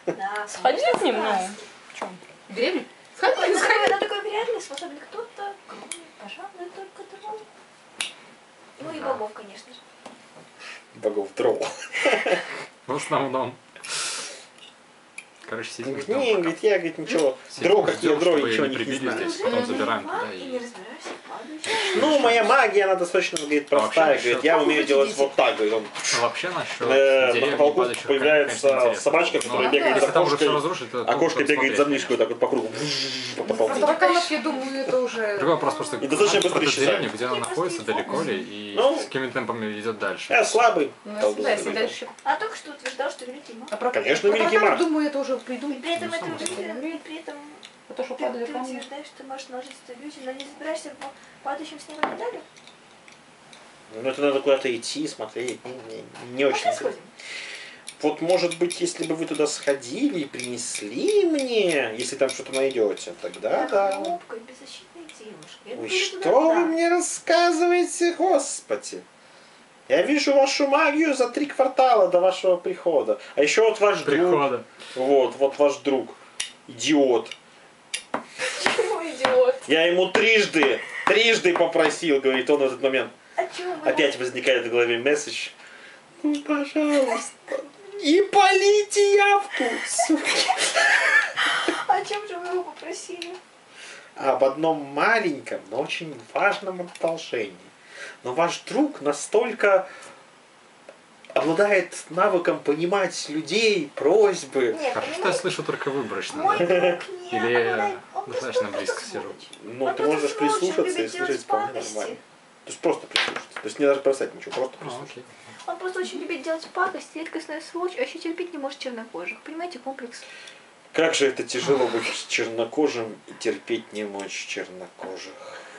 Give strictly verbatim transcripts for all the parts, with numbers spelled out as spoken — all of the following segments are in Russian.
Да. Сходи к ним, ну. В чем? В деревню? Сходи, Сходи, на сходи. такой, на такой вероятный способен кто-то, кроме, пожалуй, только дров. Ну и богов, конечно же. Богов дров. В основном. Короче, сидим и ждем, Не, пока. говорит, я, говорит, ничего. Сидим, Дров, какие ждем, дров, чтобы ничего не не прибили знаю. здесь, потом забираем туда И и... не разбираешься в падающем. Ну, моя магия, она достаточно, говорит, А вообще простая. насчет- Говорит, я умею делать вот так, говорит, он. Ну, вообще насчет Э, деревни на потолку падающих, появляется конечно, интересно. собачка, Но которая Ну, бегает да. за если там уже все окошкой, разрушить, то а кошка тут бегает за посмотреть, мышкой вот так вот по кругу. По Про потолку. тараканов, я думаю, это уже... Другой вопрос просто, И достаточно быстро про исчезает. деревню, где она находится, далеко ли, и Ну. с какими темпами идет дальше. Я слабый. Ну, колдун, да, если говорит. дальше... А только что утверждал, что великий маг. А про... Конечно, про великий тараканов, маг. думаю, это уже И придумали. при этом Ну, это само уже собой. и при этом А то, что ты, падали ты камни. утверждаешь, что можешь наложиться иллюзию, но не забираешься в падающем снегом медалью? Ну, это надо куда-то идти, смотреть. Не, не- не очень. Пошли сходим. Вот, может быть, если бы вы туда сходили и принесли мне, если там что-то найдете, тогда да. Хрупкой, беззащитной девушкой. Я Ой, говорю, что туда, вы да. мне рассказываете, господи? Я вижу вашу магию за три квартала до вашего прихода. А еще вот ваш друг. Прихода. Вот, вот ваш друг. Идиот. Почему идиот? Я ему трижды, трижды попросил, говорит он в этот момент. А чего вы? Опять возникает в голове месседж. Ну, пожалуйста, не полите явку, суки. О чем же вы его попросили? Об одном маленьком, но очень важном одолжении. Но ваш друг настолько обладает навыком понимать людей, просьбы. Нет, Хорошо, что я понимаете, слышу только выборочно. мой да? друг не Или я обладает- он просто- достаточно он близко просто сижу? сволочь. Ну, Он ты просто можешь сволочь, он прислушаться и любит делать слушать вполне пакости. нормально. То есть просто прислушаться. То есть не даже бросать ничего, просто А, прислушаться. окей. Он просто очень любит делать пакости, редкостная сволочь, а еще терпеть не может чернокожих. Понимаете, комплекс? Как же это тяжело быть чернокожим и терпеть не мочь чернокожих.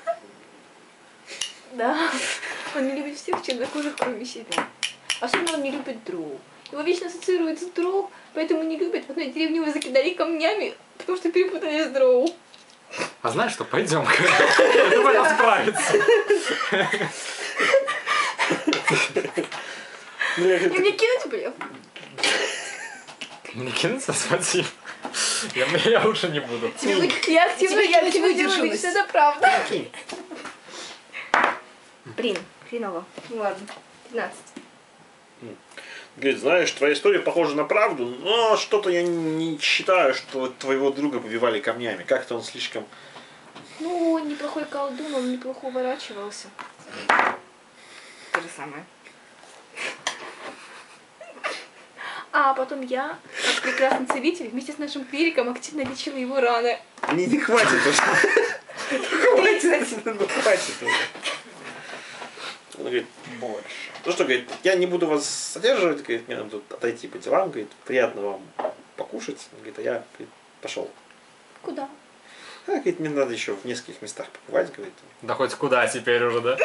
Да. Он не любит всех чернокожих, кроме себя. Особенно он не любит дров. Его вечно ассоциирует с дров, поэтому не любит. В одной деревне его закидали камнями, потому что перепутали с дров. А знаешь что, пойдем-ка. Я думаю, нам справиться. Ну, я И говорю, мне кинуть блеф? Мне кинуться, спасибо. Я, я лучше не буду. Тебе вы- Я активно, Тебе я кинуть активно делаю, выдержанность. вид, что это правда. «Кинь». Блин, хреново. Ну ладно, пятнадцать. Говорит, знаешь, твоя история похожа на правду, но что-то я не считаю, что твоего друга побивали камнями. Как-то он слишком... Ну, он неплохой колдун, он неплохо уворачивался. То же самое. А потом я, как прекрасный целитель, вместе с нашим клириком активно лечила его раны. Не, не хватит уже. Хватит, ну хватит уже. Он говорит, больше. Ну что, говорит, я не буду вас задерживать, говорит, мне надо тут отойти по делам, говорит, приятно вам покушать. Он говорит, а я говорит, пошел. Куда? А, говорит, мне надо еще в нескольких местах побывать, говорит. Да хоть куда теперь уже, да?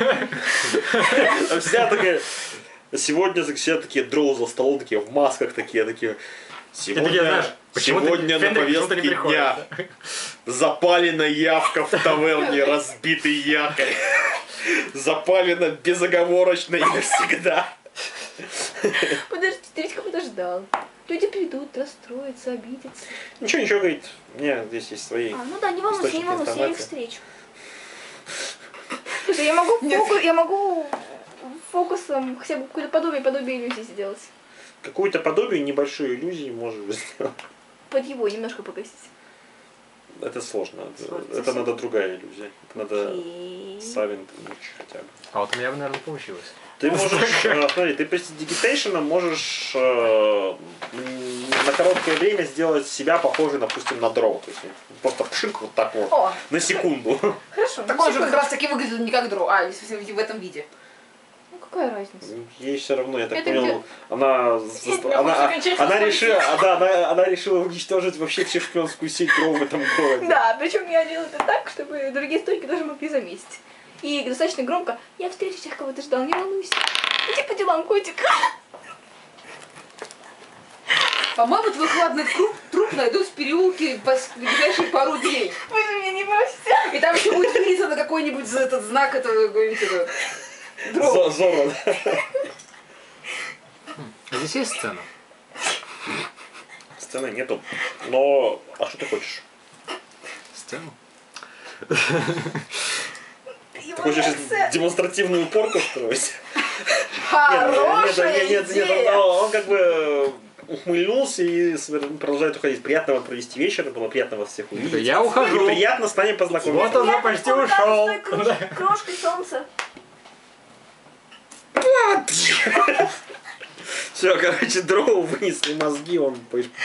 А вся такая, сегодня все такие дроу за столом, такие в масках, такие, такие. И такие, знаешь, Сегодня, почему-то сегодня на Фенрик почему-то не повестке приходит, дня да? запалена явка в таверне, разбитый якорь. Запалена безоговорочно и навсегда. Подожди, ты ведь кого-то ждал. Люди придут, расстроятся, обидятся. Ничего, ничего, говорит, у меня здесь есть свои. А, ну да, не волнуйся, не источники волнуйся, я их информации. встречу. Слушай, я могу, фокус, я могу фокусом хотя бы какое-то подобие, подобие иллюзии сделать. Какую-то подобие небольшой иллюзии можешь сделать. Под его немножко погасить. Это сложно. Сложно. Это надо другая иллюзия. Это надо Окей. Савин хотя бы. А вот у меня, наверное, получилось. Ты можешь, э, смотри, ты престидигитейшеном можешь э, м, на короткое время сделать себя похожей, допустим, на дроу. То есть просто пшик вот так вот, О, на секунду. хорошо. Так он же как раз таки выглядит не как дров, а если в этом виде. Ну какая разница? Ей все равно, я так Это понял, она, Я она, просто окончательно она, слышу. решила, а, да, она, она решила уничтожить вообще всю шпионскую сеть дроу в этом городе. Да, причем я делаю это так, чтобы другие стойки даже могли заметить. И достаточно громко: я встречу тех, кого ты ждал, не волнуйся. Иди по делам, котик. По-моему, твой хладный труп, труп найдут в переулке по с- ближайшие пару дней. Вы же меня не бросите. И там еще будет вырезан какой-нибудь за этот знак, это какой-нибудь этот, дров. Зо- Зорро, да. А здесь есть сцена? сцены нету. Но, а что ты хочешь? Сцену? Ты хочешь демонстративную порку строить? Хорошая Нет, нет, нет, нет, идея! он как бы ухмыльнулся и продолжает уходить. Приятно вам провести вечер, было приятно вас всех Да увидеть. я ухожу. И приятно с нами познакомиться. Вот он уже почти ушел. Крошкой солнца. Все, короче, дроу вынесли мозги, он...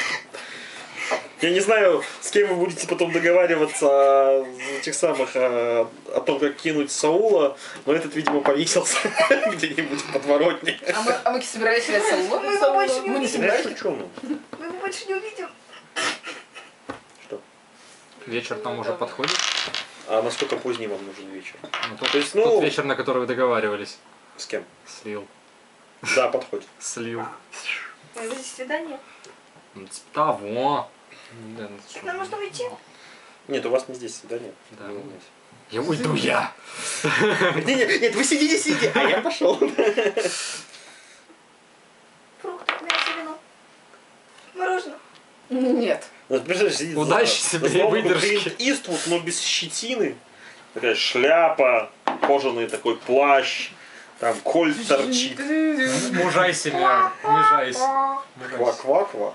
Я не знаю, с кем вы будете потом договариваться о этих самых, о, о том, как кинуть Саула, но этот, видимо, повесился где-нибудь в подворотне. А мы, а мы собирались взять Саула? Мы его больше не Мы не увидим. Я собирались. шучу, ну. Мы его больше не увидим. Что? Вечер там уже подходит. А насколько поздний вам нужен вечер? Ну, тот, То есть, ну- тот вечер, на который вы договаривались. С кем? Слил. Да, подходит. Слил. Ой, вот здесь свидание. Ну, типа того. Да, ну, Так что нам же. нужно уйти. Нет, у вас не здесь свидание. Да. Не волнуйся. Я уйду я. Нет, нет, нет, вы сидите, сидите, а я пошел. Фрукты, мясо, вино. Мороженое. Нет. Вот, представляешь, сидит Удачи за- тебе за столом и выдержки. Клинт Иствуд, но без щетины. Такая шляпа, кожаный такой плащ, там кольт торчит. Мужайся, Ляр. Мужайся. Мужайся. Ква-ква-ква.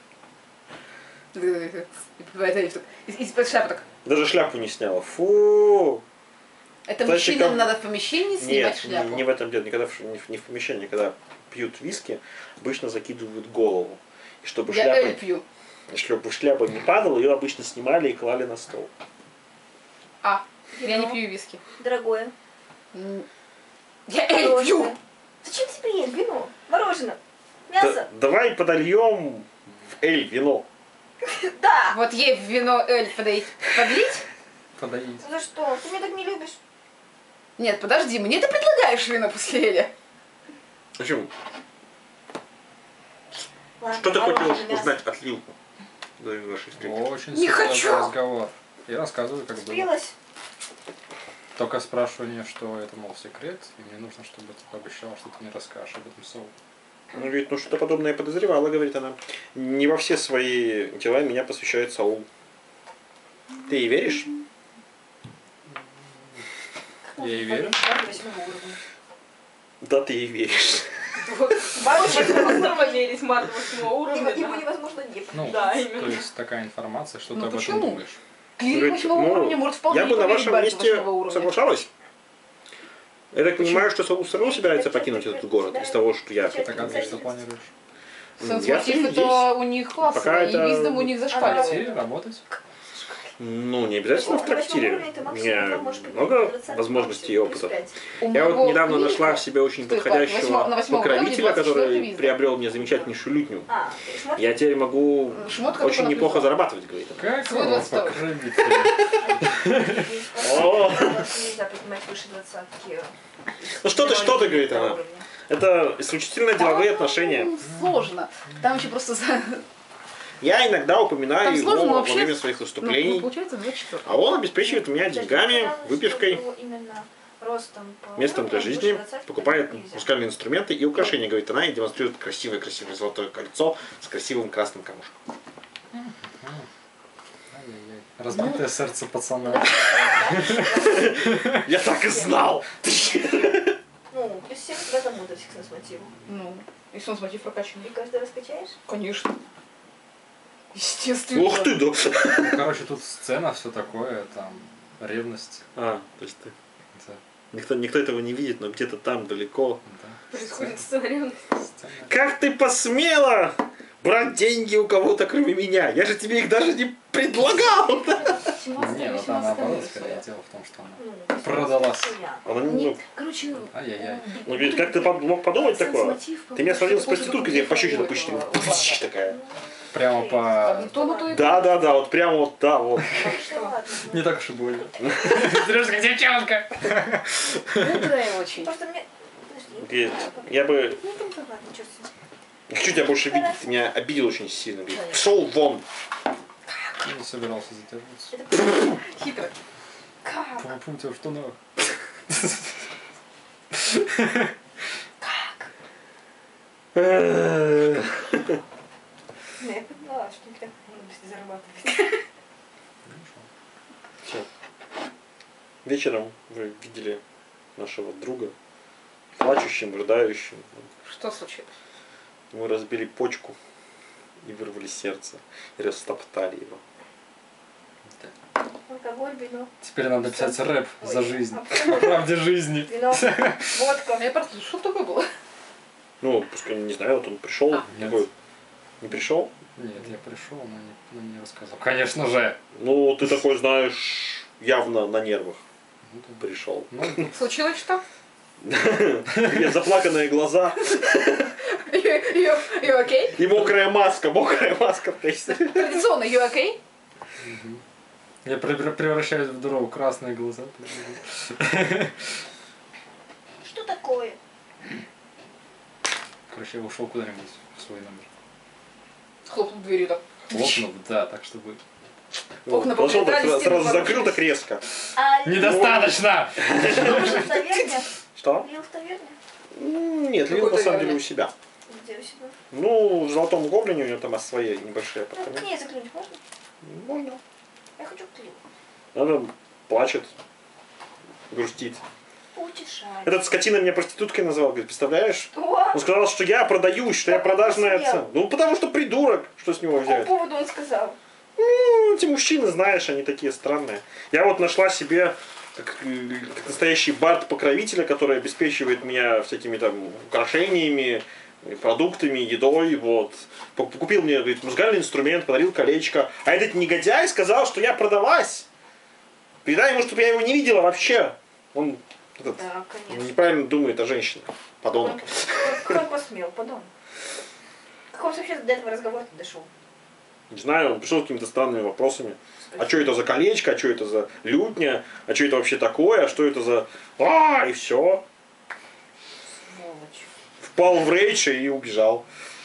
Из-под шляпы так. Даже шляпу не сняла. Фу. Это Знаете, мужчинам как- надо в помещении снимать Нет, шляпу. не, не в этом дело. Никогда в- не в, не в помещении, когда пьют виски, обычно закидывают голову. И чтобы Я эль шляпа, пью. чтобы шляпа не падала, ее обычно снимали и клали на стол. А, я не Вино. пью виски. Дорогое. М. Я эль пью! Мороженое. Зачем тебе есть вино? Мороженое. Да- Мясо. давай подольем в эль вино. Да. Вот ей в вино эль подоить. Подлить? Подоить. За что? Ты меня так не любишь. Нет, подожди, мне ты предлагаешь вино после эля. В общем, Ладно, что ты мороженое, хотел мясо. узнать от Лил до вашей встречи? Очень Не серьезный хочу. разговор. Я рассказываю, как было. Спелась. Только спрашиваю не, что это, мол, секрет, и мне нужно, чтобы ты пообещал, что ты не расскажешь об этом Соу. Ну, ведь, ну, что-то подобное подозревала, говорит она. Не во все свои дела меня посвящает Саул. Ты ей веришь? Я ей верю. Да, ты ей веришь. Очень здорово верить Марта восьмого уровня. Его да. невозможно не Ну, Да, то именно. есть такая информация, что Ну, ты об этом почему? думаешь. Клирик Говорит, восьмого ну, уровня может вполне я бы на поверить вашем Барту месте восьмого уровня. соглашалась. Я так понимаю, что Саул все равно собирается покинуть этот город из того, что я... Так а ты что планируешь? Сенсмотив Я это у них классово, Пока и это- виздом у них зашкаливает. Пойти работать? Ну, не обязательно в На восьмом трактире. уровне ты У максимум меня там можешь много поднять двадцать, возможностей и максимум плюс опытов. пять. У Я вот моего недавно клирика нашла в себе очень стоит подходящего восьмо- на восьмом уровне покровителя, двадцать четвёртый который визда. приобрел мне замечательнейшую лютню. А, шмотки? Я теперь могу Шмотка очень только на неплохо плюс. зарабатывать, говорит она. Как Свой его двадцать второй. покровитель? О! Нельзя поднимать выше двадцатки. Ну что ты, что ты, говорит До она. уровня. Это исключительно деловые отношения. Там сложно. Там еще просто... за- Я иногда упоминаю Там его сложно, но во вообще- время своих Ну, выступлений. получается двадцать четыре. А он обеспечивает меня Подожди, деньгами, сказала, что выпивкой, его именно ростом по местом для уровню жизни, выше двадцатки покупает нельзя. музыкальные инструменты и украшения, говорит она, и демонстрирует красивое-красивое золотое кольцо с красивым красным камушком. Ай-яй-яй. Разбитое сердце пацана. Я так и знал! Ну, плюс семь тебя замутать к сенсмотиву. Ну, и сенсмотив прокачанный. И каждый раз качаешь? Конечно. Естественно. Ух ты, да! Ну, короче, тут сцена, все такое, там, ревность. А, то есть ты... Да, Никто, никто этого не видит, но где-то там далеко. да. Происходит сценарий. Сцена. Как ты посмела брать деньги у кого-то, кроме меня? Я же тебе их даже не предлагал! Не, ну там наоборот, скорее, дело в том, что она Ну, продалась. Она, ну, Нет, короче... Ай-яй-яй. ну, говорит, как ты под- мог подумать такое? Сенсмотив, Ты меня сравнил с похоже, проституткой, тебе как пощечину у пощечину. этого, у вас. Такая. Прямо А по... то на то и... Да, да, да, вот прямо вот, да, вот. Не так уж и больно. Смотришь, как девчонка. Мудрая очень. Просто мне... Подожди. Говорит, я бы Ну, там ладно, чё с ним. не хочу тебя больше видеть, ты меня обидел очень сильно. Говорит, пошел вон. Не собирался задерживаться. Это Хитро. как? Фу, у тебя что на... Ну, я поняла, что не так много зарабатывать. Все. Вечером вы видели нашего друга плачущим, рыдающим. Что случилось? Мы разбили почку и вырвали сердце. И растоптали его. Алкоголь, вино. Теперь надо писать рэп Ой, за жизнь. абсолютно. По правде жизни. Вино, водка. Я просто, что такое было? Ну, пускай, не знаю, вот он пришел, А, такой, нет. не пришел? Нет, я пришел, но не, но не рассказал. Конечно же. Ну, ты такой, знаешь, явно на нервах Ну, да. пришел. Ну, Случилось что? Нет, заплаканные глаза You, you okay? и мокрая маска, мокрая маска в качестве. Традиционно, you okay? я превра- превращаюсь в дуру, красные глаза. Что такое? Короче, я ушел куда-нибудь в свой номер. Хлопнул дверью так. Хлопнул, да, так чтобы... Окна Пошел так, повылетали, сразу стены закрыл порушились. так резко. А Недостаточно! Лил в таверне? Что? Лил в таверне? М, Нет, Лил Какой на самом таверне? деле у себя. Где у себя? Ну, в Золотом Гоблине у него там свои небольшие Ну, к апартаменты. ней заглянуть можно? Можно. Я хочу к Лилу. Она плачет, грустит. Утешать. Этот скотина меня проституткой назвал, говорит, представляешь? О, Он сказал, что я продаюсь, что я Как он продажная посмел? цена. Ну, потому что придурок, что с него по какому взять? поводу он сказал? Ну, эти мужчины, знаешь, они такие странные. Я вот нашла себе как, э, как настоящий бард-покровителя, который обеспечивает меня всякими там украшениями, продуктами, едой, вот. П- Купил мне, говорит, музыкальный инструмент, подарил колечко. А этот негодяй сказал, что я продалась. Передай ему, чтобы я его не видела вообще. Он этот, Да, конечно. неправильно думает о женщине. Подонок. Как он посмел, подон. Как он вообще до этого разговора дошел? Не знаю, он пришел с какими-то странными вопросами. А что это за колечко, а что это за лютня, а что это вообще такое, а что это за... А, и все. Сволочь. Впал в рейдж и убежал.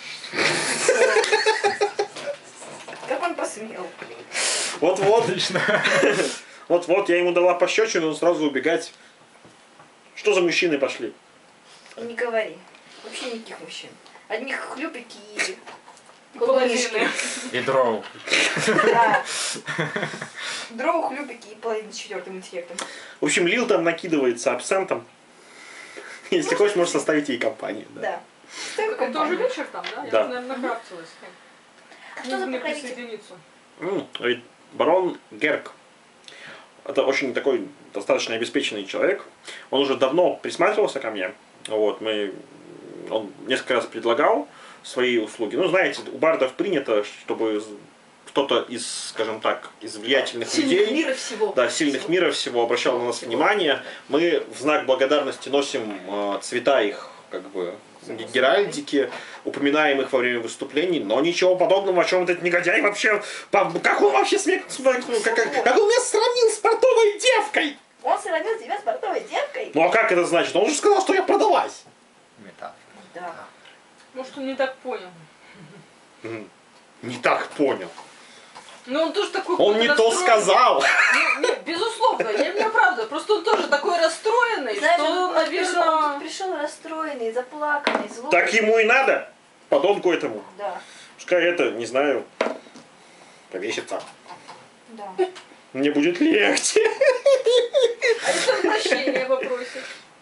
Как он посмел? Вот-вот, Отлично. вот-вот, я ему дала пощечину, он сразу убегать. Что за мужчины пошли? Не говори. Вообще никаких мужчин. Одних хлюпики и Половинки. половинки. И дроу. Да. Дроу, хлюпики и половина с четвертым интеллектом. В общем, Лил там накидывается абсентом. Если хочешь, можешь составить ей компанию. Да. Да. Так это уже вечер там, да? Да. Я, наверное, накрафтилась. А что за Нужно мне покровитель? присоединиться. М, ведь барон Герк. Это очень такой достаточно обеспеченный человек. Он уже давно присматривался ко мне. Вот, мы, он несколько раз предлагал свои услуги. Ну, знаете, у бардов принято, чтобы кто-то из, скажем так, из влиятельных Сильных людей, мира всего. да, сильных мира всего обращал на нас внимание. Мы в знак благодарности носим э, цвета их, как бы, геральдики, упоминаем их во время выступлений, но ничего подобного, о чем этот негодяй вообще, по- как он вообще смех, как, как, как он меня сравнил с портовой девкой? Он сравнил тебя с портовой девкой? Ну а как это значит? Он же сказал, что я продалась. Метафора. Да. Может, он не так понял. М, Не так понял. Ну, он тоже такой... Он не то расстроенный. сказал. Не, не, безусловно, я не правда. Просто он тоже такой расстроенный, Знаешь, что, он, он пришел, он наверное... тут пришел расстроенный, заплаканный, злой. Так ему и надо. Подонку этому. Да, Пускай это, не знаю, повесится. да. Мне будет легче. А если он прощения попросит?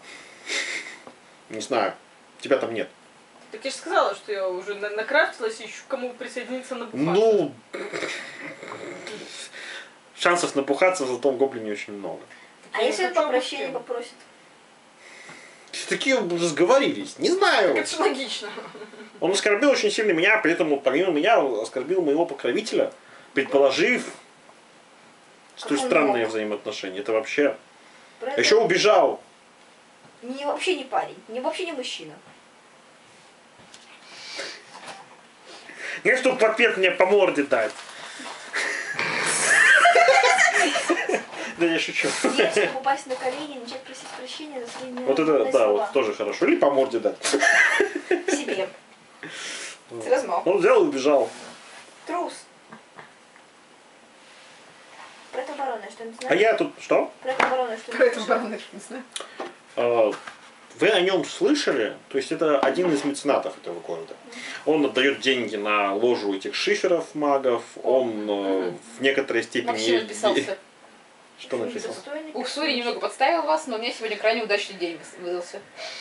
Не знаю. Тебя там нет. Так я же сказала, что я уже на- накрафтилась и ищу, кому присоединиться на бухар. Ну, шансов напухаться в Золотом Гоблине очень много. А если он хочу по прощению обо всем. попросит? Такие уже сговорились. Не знаю. Это же логично. Он оскорбил очень сильно меня, при этом помимо меня он оскорбил моего покровителя, предположив, что Как он странные мог? взаимоотношения. Это вообще... Про Еще это убежал. не, вообще не парень, не вообще не мужчина. Не чтобы в ответ мне по морде дать. Да я шучу. Нет, чтобы упасть на колени и начать просить прощения за свои Вот это, неразумные да, слова. вот тоже хорошо. Или по морде дать. Себе. С размаху. Он взял и убежал. Трус. Про это барона что-нибудь А знаешь? я тут что? Про это барона Про что-нибудь это слышал? баронеш, не знаю. А, вы о нем слышали, то есть это один из меценатов этого города. Он отдает деньги на ложу этих шиферов магов, он э, в некоторой степени... Максим отписался. Что написал? Ух, сори, немного подставил вас, но у меня сегодня крайне удачный день выдался.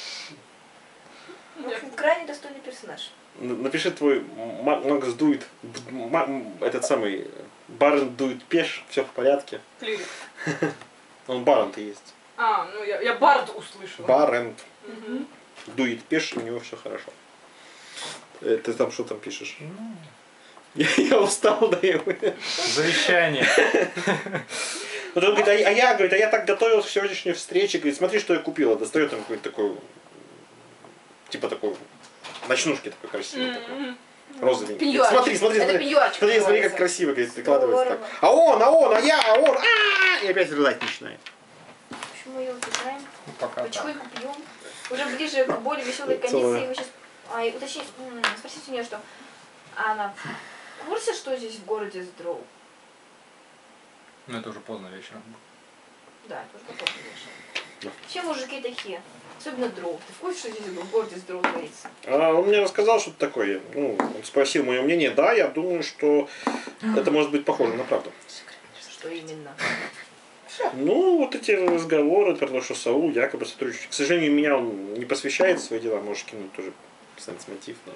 В общем, крайне достойный персонаж. Н- Напиши твой Ма- Макс дует, б- ма- этот самый Барон дует пеш, все в порядке. Клирик. Он Барон-то есть. А, ну я, я Бард услышала. Барент. Мгм. Дует пеш, у него все хорошо. Э, Ты там что там пишешь? Я, я устал, да я. Завещание. Вот он говорит, а, я- а я, говорит, а я так готовился к сегодняшней встрече, говорит, смотри, что я купила. Достает там какой-то такой, типа такой, ночнушки такой красивый такой. Мгм. Розовенький. Пеньюарчик. Смотри, смотри, Это смотри. пеньюарчик Смотри, смотри, как называется. красиво, говорит, прикладывается так. Здорово. А он, а он, а я, а он, а И опять рыдать начинает. Почему ее убираем? Ну, пока так. Потихоньку пьем. Уже ближе к более веселой Целая. комиссии. Мы сейчас... А, и уточнить, м, спросить у нее, что... Она в курсе, что здесь в городе Сдроу? Ну это уже поздно вечером. Да, тоже потом, конечно. Все мужики такие. Особенно Дроу. Ты в курсе, что здесь в городе Сдроу творится? А он мне рассказал что-то такое. Ну, он спросил мое мнение. Да, я думаю, что это может быть похоже на правду. Что именно? Ну, вот эти разговоры про то, что Саул якобы сотрудничает. К сожалению, меня он не посвящает в свои дела, можешь кинуть тоже сенс-мотив. Но...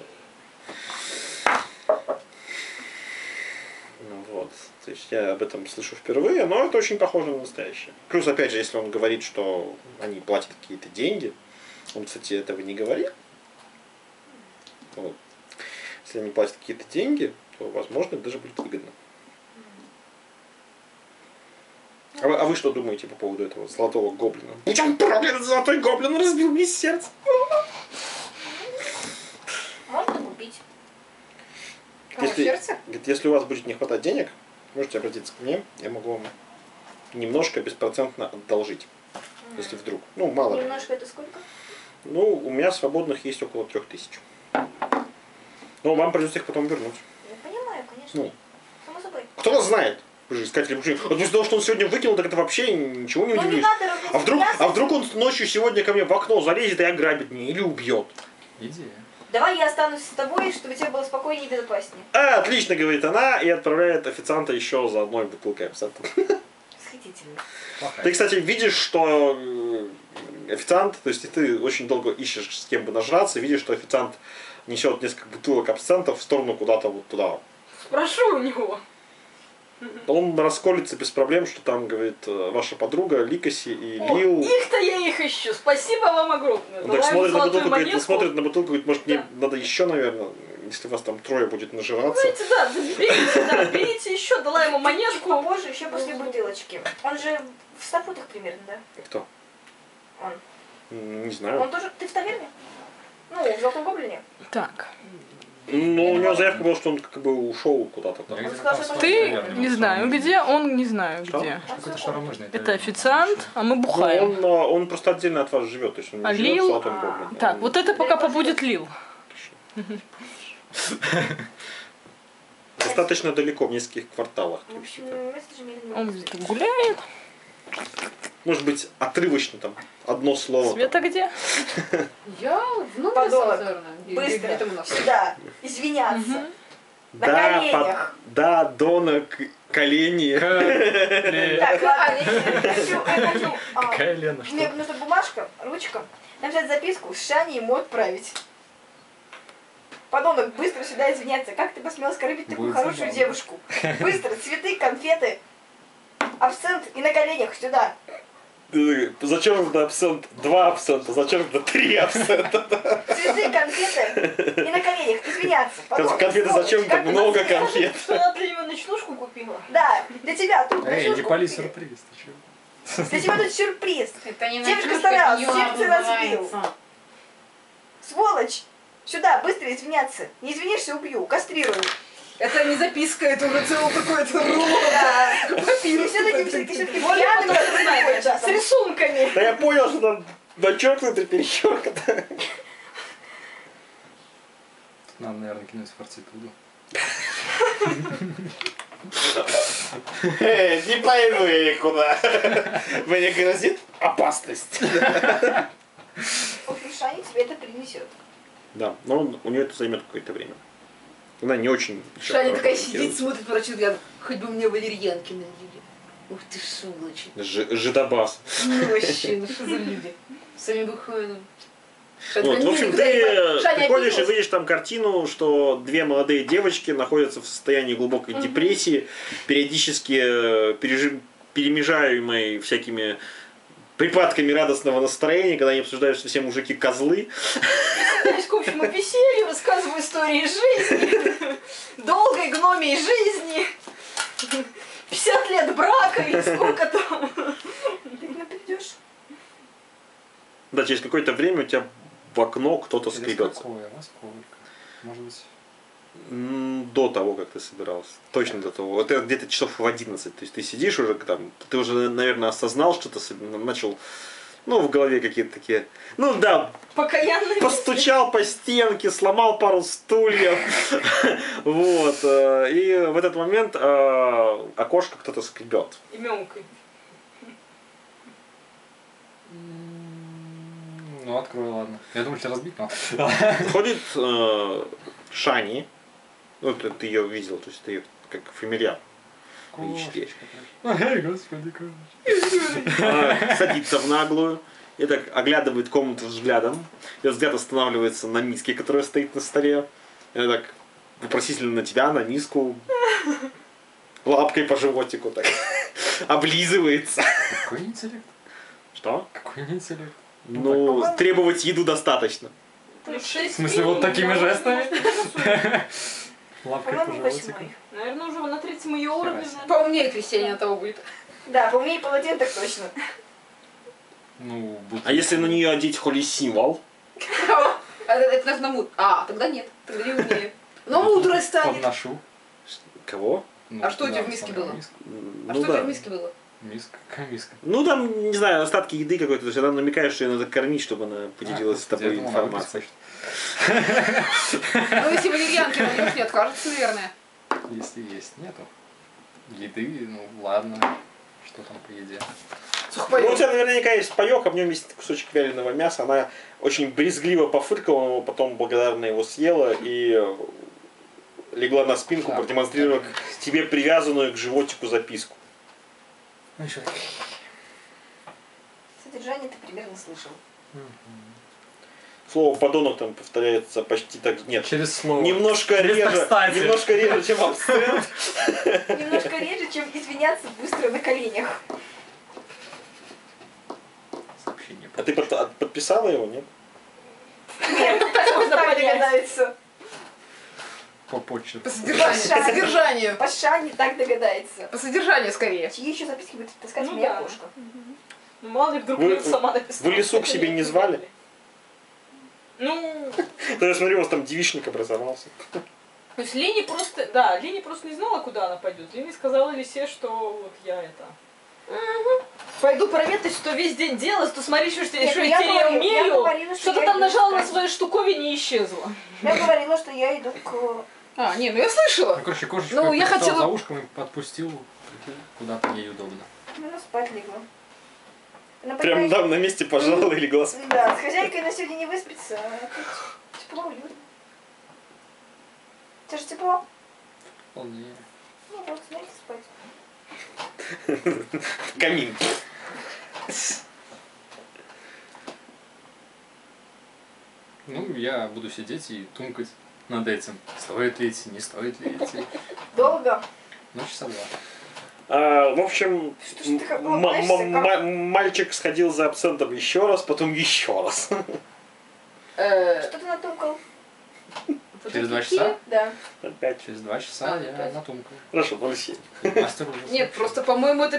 Ну вот. То есть я об этом слышу впервые, но это очень похоже на настоящее. Плюс, опять же, если он говорит, что они платят какие-то деньги, он, кстати, этого не говорит. Вот. Если они платят какие-то деньги, то, возможно, это даже будет выгодно. А вы, а вы что думаете по поводу этого золотого гоблина? Будь он проклят, золотой гоблин, он разбил мне сердце. Можно купить. Кому, Если, сердце? говорит, если у вас будет не хватать денег, можете обратиться ко мне, я могу вам немножко беспроцентно одолжить. Если вдруг. Ну, мало ли. Немножко это сколько? Ну, у меня свободных есть около трех тысяч. Но вам придется их потом вернуть. Я понимаю, конечно. Ну, Само собой. кто вас знает? Вы же искатели мужчин. Вот после того, что он сегодня выкинул, так это вообще ничего не Ну не удивлюсь. надо равнять А вдруг, мясо. а вдруг он ночью сегодня ко мне в окно залезет и ограбит меня или убьет? Идея. Давай я останусь с тобой, чтобы тебе было спокойнее и безопаснее. А, отлично, говорит она, и отправляет официанта еще за одной бутылкой абсента. Восхитительно. Ты, кстати, видишь, что э, официант, то есть ты очень долго ищешь, с кем бы нажраться, видишь, что официант несет несколько бутылок абсентов в сторону куда-то вот туда. Спрошу у него. Он расколется без проблем, что там, говорит, э, ваша подруга Ликаси и О, Лил. их-то я их ищу. Спасибо вам огромное. Он Дала так ему смотрит на золотую бутылку, говорит, монетку. смотрит на бутылку, говорит, может, мне Да. надо еще, наверное, если вас там трое будет нажираться. Знаете, да, берите, да, берите еще, дала ему Чуть монетку. попозже, еще после бутылочки. Он же в ста футах примерно, да? Кто? Он. М, Не знаю. Он тоже... Ты в таверне? Ну, в Золотом Гоблине. Так. Ну, у него заявка была, что он как бы ушел куда-то там. Я Он где-то сказал, там что смотрю, Ты наверное, не вот знаю там где, он не знаю Что? где. Какой-то шаромыжный. Это таверна, официант, а мы Ну, бухаем. он, а, он просто отдельно от вас живет, то есть он не А живет в Лил? Золотом А, Гоблине. Так, Он- вот это пока побудет Лил. Достаточно далеко, в нескольких кварталах. В то общем, есть это, это же медленно. Он где-то гуляет. может быть, отрывочно там, одно слово. там. Света где? Я в номере Подонок. наверное. Или Быстро. где там у нас? Сюда. Извиняться. На Да, коленях. под- да, донок, колени. Так, ладно, я хочу, я хочу... а, Какая Лена, Мне что? нужна бумажка, ручка. Написать записку, Шане ему отправить. Подонок, быстро сюда извиняться. Как ты посмел оскорбить такую Будет хорошую забавно. девушку? Быстро, цветы, конфеты, абсент и на коленях сюда. Зачеркнуто абсент, два абсента, зачеркнуто три абсента. Цветы, конфеты и на коленях извиняться. Подонок, Конфеты сволочь, зачеркнуто, как ты много посмел? конфет. Что она для него ночнушку купила? Да, для тебя тут Эй, не ночнушку пали купили. сюрприз, ты чё? Для тебя тут сюрприз. Это не Девушка ночнушка, старалась, это юар сердце разбил. называется. Сволочь! Сюда, быстро извиняться. Не извинишься, убью, кастрирую. Это не записка, это уже целый какой-то рулон. Да. Ты все-таки все-таки все-таки пьяный какой-то, с рисунками. Да я понял, что там зачеркнуто, перечеркнуто. Надо, наверное, кинуть фортитуду. Эй, не пойду я никуда. Мне грозит опасность. Ох, Шани тебе это принесет. Да, но он- у нее это займет какое-то время. Она не очень... ещё Шаня хорошо такая ориентируется. сидит, смотрит, врачу, говорят, хоть бы мне валерьянки налили. Ух ты, сволочи. Ж- Жидобас. Ну вообще, ну что за люди? Сами бухают. Вот, в общем, ты приходишь и видишь там картину, что две молодые девочки находятся в состоянии глубокой депрессии, периодически э, пережи- перемежаемой всякими припадками радостного настроения, когда они обсуждают, что все мужики козлы. К общему веселью, рассказываю истории жизни, долгой гномией жизни, пятьдесят лет брака и сколько там. Ты не придешь? Да, через какое-то время у тебя в окно кто-то Через скребется. какое? Во сколько? Может быть... М, До того, как ты собирался. Точно до того. Это где-то часов в одиннадцать. То есть ты сидишь уже там, ты уже, наверное, осознал что-то, начал, ну, в голове какие-то такие, ну да, Покаянный. постучал по стенке, сломал пару стульев. Вот. э, И в этот момент э, окошко кто-то скребет. Именкой. Ну, открой, ладно. Я думаю, тебя разбить, но... Заходит э, Шани. Ну, ты, ты ее видел, то есть ты ее как фамильяр. Видишь, Ой, господи, как... Она садится в наглую и так оглядывает комнату взглядом. Ее взгляд останавливается на миске, которая стоит на столе. И она так вопросительно на тебя, на миску, лапкой по животику так облизывается. Какой интеллект? Что? Какой интеллект? Ну, требовать еду достаточно. Ну, В шесть смысле, вот минимум, такими да, жестами? ну, Лапкой по По-моему, животику. восьмой. Наверное, уже на третьем ее уровне. Хера себе. наверное. Поумнее крестьянин от того будет. Да, по мне и паладин так точно. Ну, будто... А если на нее одеть холи-символ? А, Это, это нужно муд. А, тогда нет. Тогда не умнее. Но мудрой станет. Подношу. Кого? Ну, А что у тебя да, в миске смотря было? миску. А Ну что у тебя да. в миске было? Миска? Какая миска? Ну там, не знаю, остатки еды какой-то. То есть она намекает, что ее надо кормить, чтобы она поделилась А, с тобой я думал, она информацией. Ну, если валерьянки нальешь, не откажется, наверное. Если есть, нету. Еды, ну ладно. Что там по еде? Ну, у тебя наверняка есть паёк, а в нем есть кусочек вяленого мяса. Она очень брезгливо пофыркала, но потом благодарно его съела и легла на спинку, Да. продемонстрировав тебе привязанную к животику записку. Ну еще. Содержание ты примерно слышал. Слово подонок там повторяется почти так. Нет. Через слово. Немножко Через реже, кстати. немножко реже, чем абсцент. Немножко реже, чем извиняться быстро на коленях. Сообщение. А ты под- а подписала его, нет? Нет, можно так догадается. По почерку. По содержанию. По Паша. содержанию. Паша не так догадается. По содержанию скорее. Чьи еще записки будет таскать Ну мне да. окошко? Ну, мало ли, вдруг Вы- я сама написала. вы лесу к себе не звали? Ну, То я смотрю, у вас там девичник образовался. то есть Лени просто, да, Лени просто не знала, куда она пойдет. Лени сказала Лисе, что вот я это... Пойду проветрить, что весь день делать, то смотри, что, что, Нет, что ну я я тебе говорю- я умею. говорила, что Что-то я там иду нажала на искать. своей штуковине и исчезла. Я говорила, что я иду к... А, не, ну я слышала. Ну, короче, кошечка Ну, я почесал хотела- за ушком и подпустил куда-то ей удобно. Ну, она спать легла. Она Прям понимает- там на месте пожала или глаз. Да, с хозяйкой на сегодня не выспится, а тут тепло, уютно. Тебе же тепло? Вполне. Ну вот, знаете, спать. Камин. Ну, я буду сидеть и тумкать над этим. Стоит ли идти, не стоит ли идти. Долго? Ну, часа два. А, в общем, Что ж ты как м- улыбаешься, м- как? м- мальчик сходил за абсентом еще раз, потом еще раз. Э, Что ты натумкал? Через два часа? Да. Опять. Через два часа А, я опять? натумкал. Хорошо, ноль семь. Мастер уже. Нет, просто, по-моему, это...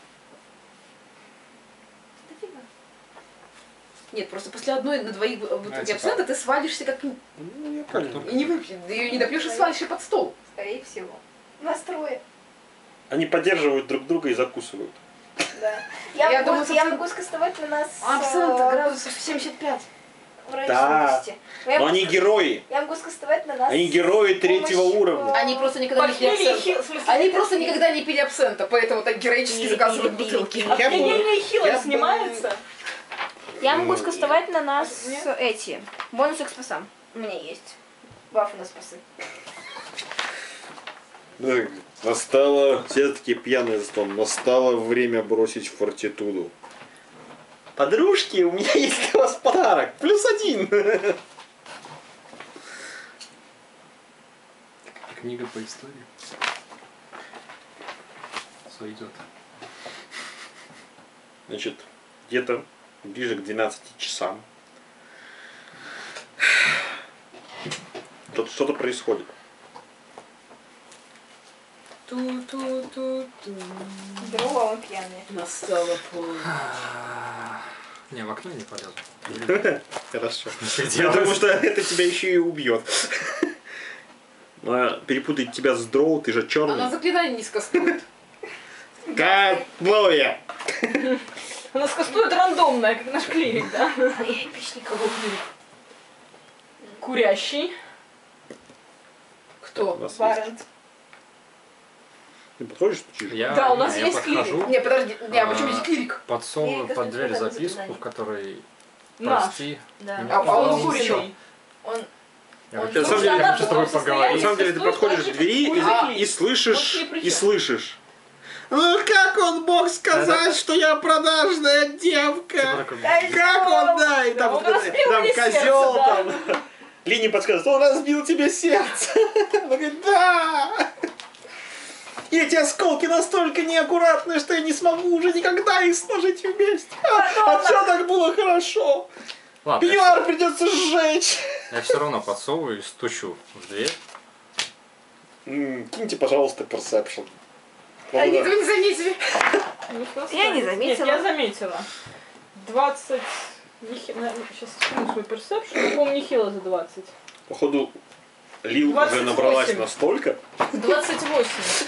Нет, просто после одной на двоих в А, итоге типа. абсента ты свалишься как... Ну, я понял. И не выпьешь, ее не допьешь и свалишься под стол. Скорее всего. Настрое. Они поддерживают друг друга и закусывают. Да. Я, Я могу, думаю, я абсент- могу скастовать на нас Абсент э, градусов семьдесят пять. враждебности. Но я Но могу они ска- герои. Я могу скастовать на нас Они герои с третьего помощью, уровня. э, Они просто никогда не пили Похмелье и абсента. хил... в смысле, Они это- просто никогда не пили абсента, поэтому так героически Пили, заказывают пили, бутылки. пили, А Я пьянение и Я хилость бы- снимается? Я могу Ну, скастовать на нас Нет? эти бонусы к спасам. У меня есть. Бафы на спасы. Ну, настало, все такие пьяные за столом, настало время бросить фортитуду. Подружки, у меня есть для вас подарок. Плюс один. Книга по истории. Сойдет. Значит, где-то ближе к двенадцати часам тут что-то происходит. Ту-ту-ту-ту. Здорово, он пьяный. Настало полночь. Не, в окно не полезу. Хорошо. делать? Потому что это тебя еще и убьет. Но перепутать тебя с дроу, ты же Она черный. заклинание не скастует. Котлоя! Она скастует рандомная, как наш клирик, да? А я эпичник. Курящий. Кто? Варент. Ты подходишь, стучишь? Я, Да, у нас я есть подхожу, Не, подожди, не, а почему А, здесь клирик? подсовываю Клирик, под дверь это записку, задание. в которой Наш. прости. Да. меня А, а он пожалуйста». куриный. Он... Я он- вообще На самом я деле- хочу с тобой На поговорить. На самом деле ты Скастует подходишь к двери и, А, и слышишь, вот ни при и чем. слышишь. Ну как он мог сказать, Это- что я продажная Типа девка? такой, Как он, да, и Да, там, он разбил там мне козел, сердце, там. Лини подсказывает, он разбил тебе сердце. Он говорит, да. И эти осколки настолько неаккуратные, что я не смогу уже никогда их сложить вместе. А, а все так было хорошо. Ладно, я, Пеньюар придется сжечь. все равно подсовываю и стучу в дверь. М, Киньте, пожалуйста, персепшн. Они этого не заметили. Я не заметила. Нет, я заметила. двадцать... Сейчас скину свой персепшн. Я помню, нехило за двадцать. Походу, Лил уже двадцать набралась восемь. настолько. двадцать восемь.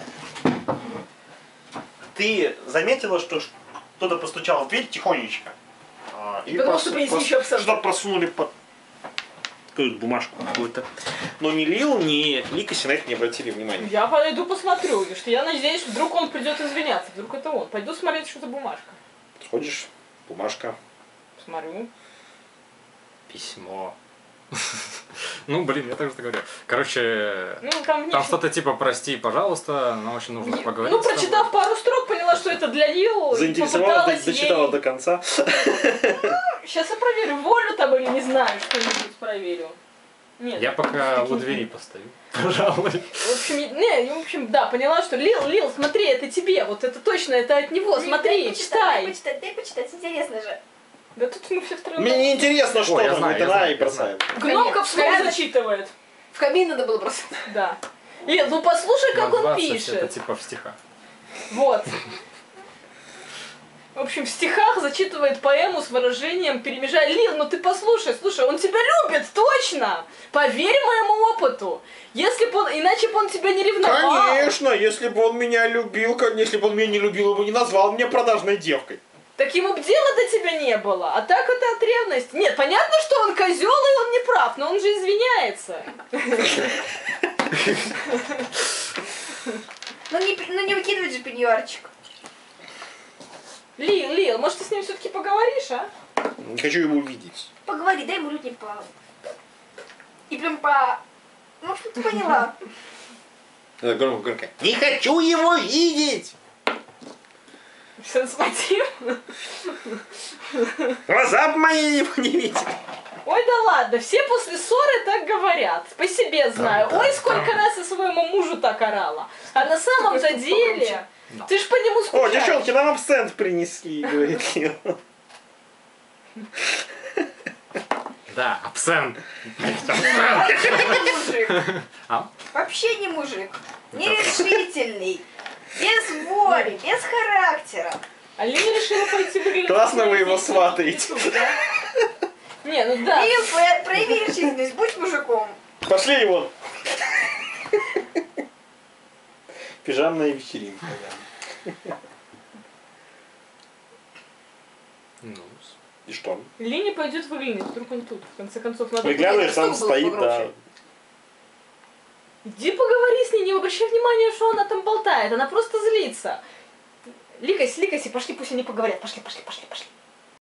Ты заметила, что кто-то постучал в дверь тихонечко? А, и Потому что принесли еще абсент. Что-то просунули под какую-то бумажку какую-то. Но ни Лил, ни Ликаси на это не обратили внимания. Я пойду посмотрю, и что я надеюсь, что вдруг он придет извиняться, вдруг это он. Пойду смотреть, что это бумажка. Сходишь, бумажка. Смотрю. Письмо. Ну, блин, я так же говорю. Короче, Ну, там, там нечего- что-то типа прости, пожалуйста, нам очень нужно поговорить. Ну, с тобой». прочитав пару строк, поняла, что это для Лил. и Заинтересовалась, попыталась дочитала ей- до конца. Сейчас я проверю, волю там или не знаю, что-нибудь проверю. Нет. Я пока у двери постою. Пожалуй. В общем, я- не, в общем, да, поняла, что Лил, Лил, смотри, это тебе, вот это точно, это от него, смотри, Дай читай. почитать, дай почитать, интересно же. Да тут мы все втроем. Мне не интересно, что я там, знаю, это я на знаю, и я знаю. бросаем. Гномка Конечно. вслух зачитывает. В камин надо было бросать. Да. Лил, ну послушай, как На он двадцать пишет. это типа в стихах. Вот. В общем, в стихах зачитывает поэму с выражением, перемежая: Лил, ну ты послушай, слушай, он тебя любит, точно! Поверь моему опыту. Если бы он, иначе бы он тебя не ревновал. Конечно, если бы он меня любил, как- если бы он меня не любил, он бы не назвал меня продажной девкой. Таким бы дела до тебя не было. А так это от ревности. Нет, понятно, что он козел и он не прав, но он же извиняется. Ну не, ну не выкидывать же пеньюарчик. Лил, Лил, может ты с ним все-таки поговоришь, а? Не хочу его увидеть. Поговори, дай ему лютник по... И прям по... Ну что ты поняла? Это громко, громко. Не хочу его видеть! Сенсмотив? Глаза б мои его не видеть. Ой, да ладно, все после ссоры так говорят. По себе знаю. Ой, сколько раз я своему мужу так орала. А на самом-то деле, Да. ты ж по нему О, скучаешь. девчонки, нам абсент принесли, говорит Лил. Да, абсент. Вообще не мужик. А? Вообще не мужик. Нерешительный. Без воли, без характера. А Лина решила пойти выглядеть. Классно вы его сватаете. Да? Не, ну да. Лил, про- прояви решительность, будь мужиком. Пошли его. Пижамная вечеринка. да. Ну, И что? Лине пойдет выглянуть, вдруг он тут. В конце концов, надо... Выглядываешь, Что там было стоит, да. погромче? Иди поговори с ней, не обращай внимания, что она там болтает. Она просто злится. Ликайся, ликайся, пошли, пусть они поговорят. Пошли, пошли, пошли, пошли.